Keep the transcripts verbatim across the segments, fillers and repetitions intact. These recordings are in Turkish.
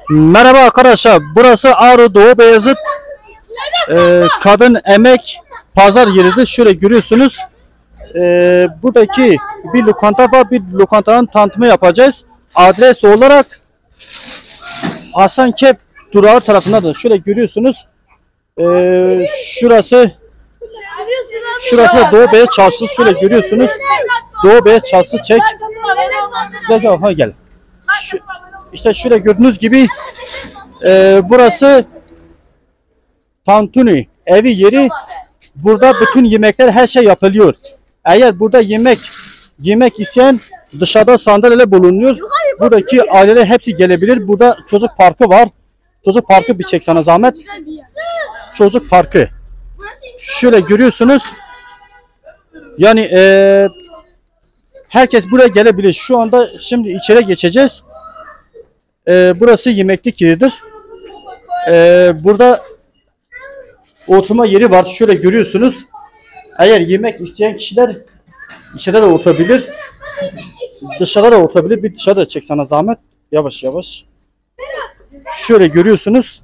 Merhaba arkadaşlar, burası Ağrı Doğu Beyazıt e, Kadın Emek Pazar yeridir. Şöyle görüyorsunuz, e, buradaki bir lokanta var, bir lokantanın tanıtımı yapacağız. Adres olarak Hasankeyf durağı tarafındadır. Şöyle görüyorsunuz, e, şurası şurası Doğu Beyaz Çarşısı. Şöyle görüyorsunuz, Doğu Beyaz Çarşısı çek. Gel gel, ha gel. Şu, işte şöyle gördüğünüz gibi e, burası tantuni evi yeri. Burada bütün yemekler, her şey yapılıyor. Eğer burada yemek yemek isteyen dışarıda sandalye bulunuyor. Buradaki aileler hepsi gelebilir. Burada çocuk parkı var. Çocuk parkı bir çek sana zahmet. Çocuk parkı. Şöyle görüyorsunuz. Yani e, herkes buraya gelebilir. Şu anda şimdi içeri geçeceğiz. Ee, burası yemeklik yeridir. Ee, burada oturma yeri var. Şöyle görüyorsunuz. Eğer yemek isteyen kişiler içeride de oturabilir. Dışarıda da oturabilir. Bir dışarıda çek sana zahmet. Yavaş yavaş. Şöyle görüyorsunuz.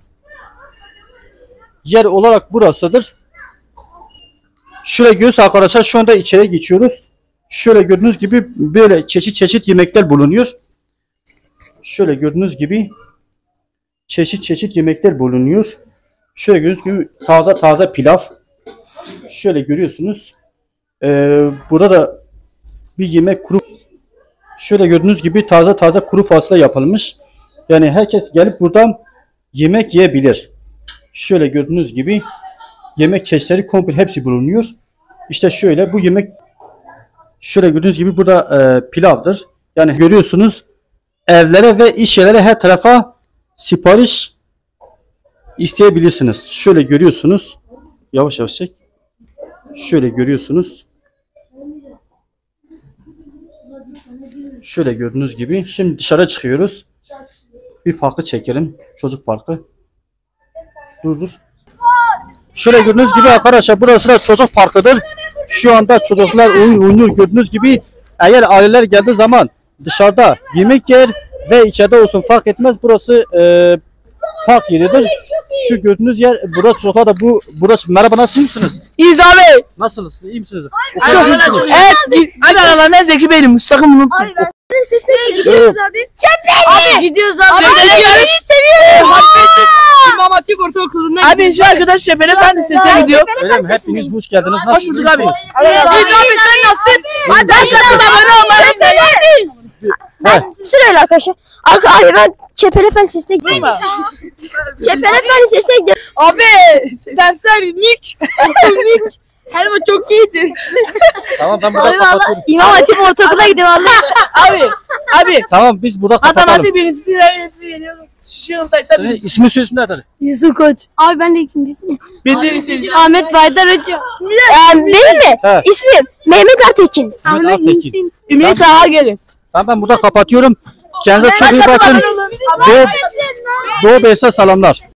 Yer olarak burasıdır. Şöyle görüyorsunuz arkadaşlar. Şu anda içeri geçiyoruz. Şöyle gördüğünüz gibi böyle çeşit çeşit yemekler bulunuyor. Şöyle gördüğünüz gibi çeşit çeşit yemekler bulunuyor. Şöyle gördüğünüz gibi taze taze pilav. Şöyle görüyorsunuz. Ee, burada da bir yemek kuru. Şöyle gördüğünüz gibi taze taze kuru fasulye yapılmış. Yani herkes gelip buradan yemek yiyebilir. Şöyle gördüğünüz gibi yemek çeşitleri komple hepsi bulunuyor. İşte şöyle bu yemek, şöyle gördüğünüz gibi burada e, pilavdır. Yani görüyorsunuz. Evlere ve iş yerlere, her tarafa sipariş isteyebilirsiniz. Şöyle görüyorsunuz. Yavaş yavaş çek. Şöyle görüyorsunuz. Şöyle gördüğünüz gibi. Şimdi dışarı çıkıyoruz. Bir parkı çekelim. Çocuk parkı. Dur dur. Şöyle gördüğünüz gibi arkadaşlar, burası da çocuk parkıdır. Şu anda çocuklar oyun oynuyor. Gördüğünüz gibi eğer aileler geldiği zaman dışarıda yemek yer ve içeride olsun fark etmez. Burası e, park yeridir. Şu gördüğünüz yer, burası çocuklar da bu burası. Merhaba, nasılsınız? İyiyiz abi. Nasılsınız? İyi misiniz? Çok iyi. Evet. Abi aralarında Zeki benim. Sakın unutmayın. Sesine gidiyoruz abi. Abi gidiyoruz abi. Abi görmeyi seviyorum. İmam Hatip Ortaokulu'ndan. Abi şu arkadaş Şefere Efendi sesine gidiyor. Öyle mi? Hepiniz hoş geldiniz. Hoş bulduk abi. Biz abi sen nasıl? Hadi aşağıda abone olmayı. Sırayla arkadaşlar. Abi ben Çepel Efendi sesine gidiyorum. Çepel Efendi sesine gidiyorum. Abi dersler mük. Mük. Helva çok iyiydi. Tamam, ben burada kapatıyorum. İmam Hatip Ortaokulu'na gidiyorum valla. Abi. Abi. Tamam, biz burada Adam kapatalım. Hatip birincisi hepsi geliyoruz. Şunu saysan Senin ismi sözün nedir? Yusuf Koç. Abi ben de ikincisiyim. bildiğiniz Ahmet Baydar Hoca. Yani değil mi? He. İsmim Mehmet Atekin. Ahmet Altekin. Ümit Ağa geliriz. Ben ben burada kapatıyorum. Kendinize çok iyi bakın. Doğu, Doğu Beyazıt'a selamlar.